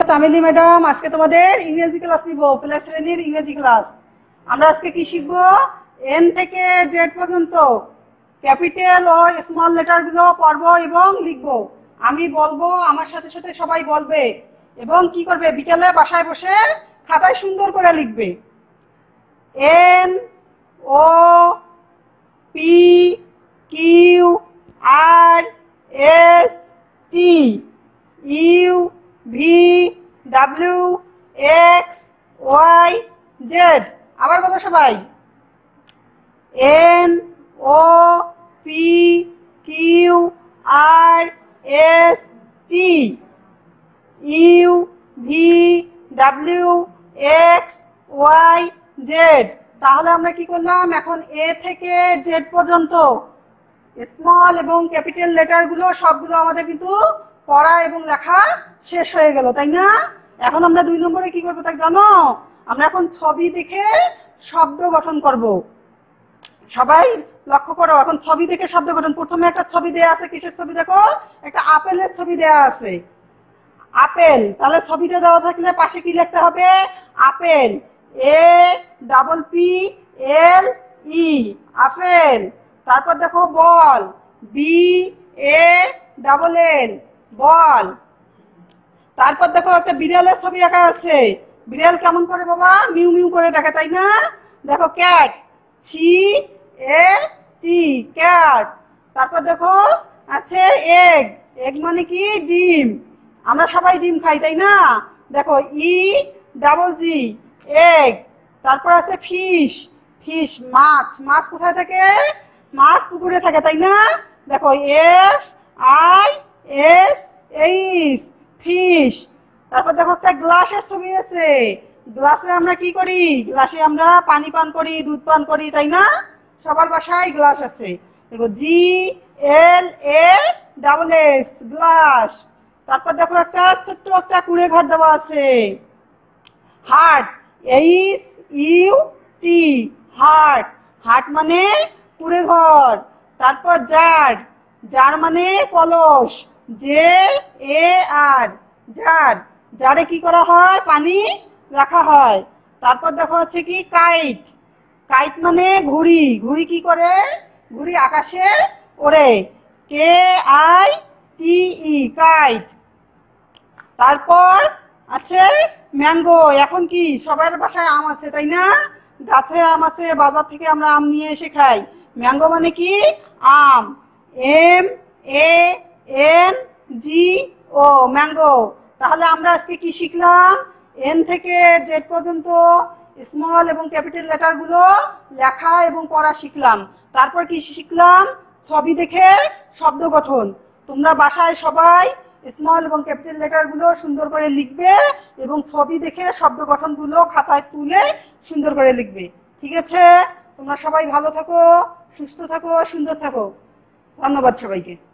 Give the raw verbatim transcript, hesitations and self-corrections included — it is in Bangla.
চামেলি ম্যাডাম। আজকে তোমাদের ইংরেজি ক্লাস নিব, প্লে শ্রেণীর ইংরেজি ক্লাস। আমরা আজকে কি শিখব? এন থেকে জেড পর্যন্ত ক্যাপিটাল ও স্মল লেটারগুলো পড়ব এবং লিখব। আমি বলবো, আমার সাথে সাথে সবাই বলবে এবং কি করবে, বিকেলে বাসায় বসে খাতায় সুন্দর করে লিখবে। N O P Q R S T U V W X Y Z. আবার বলো সবাই। N O P Q R S T U V W X Y Z. তাহলে আমরা কি করলাম? এখন এ থেকে জেড পর্যন্ত স্মল এবং ক্যাপিটাল লেটারগুলো সবগুলো আমাদের কিন্তু পড়া এবং লেখা শেষ হয়ে গেল, তাই না? এখন আমরা দুই নম্বরে কি করবো তা জানো? আমরা এখন ছবি দেখে শব্দ গঠন করব। সবাই লক্ষ্য করো, এখন ছবি দেখে শব্দ গঠন। প্রথমে একটা ছবি দেয়া আছে, কিসের ছবি দেখো? একটা আপেলের ছবি দেয়া আছে, আপেল। তাহলে ছবিটা দেওয়া থাকলে পাশে কি লিখতে হবে? Apple, A double P L E, apple. তারপর দেখো বল, বি এ ডাবল এল, বল। তারপর দেখো একটা বিড়ালের ছবি আঁকা আছে। বিড়াল কেমন করে বাবা? মিউ মিউ করে ডাকে, তাই না? দেখো cat, C A T, cat. তারপর দেখো আছে এগ, এগ মানে কি? ডিম। আমরা সবাই ডিম খাই, তাই না? দেখো ই ডাবল জি, এগ। তারপর আছে ফিশ, ফিশ মাছ। মাছ কোথায় থাকে? মাছ পুকুরে থাকে, তাই না? দেখো F I S H, fish. তারপর দেখো একটা গ্লাসের ছবি আছে। গ্লাসে আমরা কি করি? গ্লাসে আমরা পানি পান করি, দুধ পান করি, তাই না? সবার বাসায় গ্লাস আছে। দেখো G L A double S, glass. তারপর দেখো একটা ছোট্ট একটা কুড়ে ঘর দেওয়া আছে, hut, H U T, hut. Hut মানে কুড়ে ঘর। তারপর জার, জার মানে কলস, জে এ আর, জার। জারে কি করা হয়? পানি রাখা হয়। তারপর দেখো হচ্ছে কি কাইট, কাইট মানে ঘুড়ি। ঘুড়ি কি করে? ঘুড়ি আকাশে ওড়ে, কে আই টি ই, কাইট। তারপর আছে ম্যাঙ্গো। এখন কি সবার বাসায় আম আছে, তাই না? গাছে আম আছে, বাজার থেকে আমরা আম নিয়ে এসে খাই। ম্যাঙ্গো মানে কি? আম, M A N G O, mango. তাহলে আমরা আজকে কি শিখলাম? এন থেকে জেড পর্যন্ত স্মল এবং ক্যাপিটাল লেটারগুলো লেখা এবং পড়া শিখলাম। তারপর কি শিখলাম? ছবি দেখে শব্দ গঠন। তোমরা বাসায় সবাই স্মল এবং ক্যাপিটাল লেটারগুলো সুন্দর করে লিখবে এবং ছবি দেখে শব্দ গঠনগুলো খাতায় তুলে সুন্দর করে লিখবে। ঠিক আছে? তোমরা সবাই ভালো থাকো, সুস্থ থাকো, সুন্দর থাকো। ধন্যবাদ সবাইকে।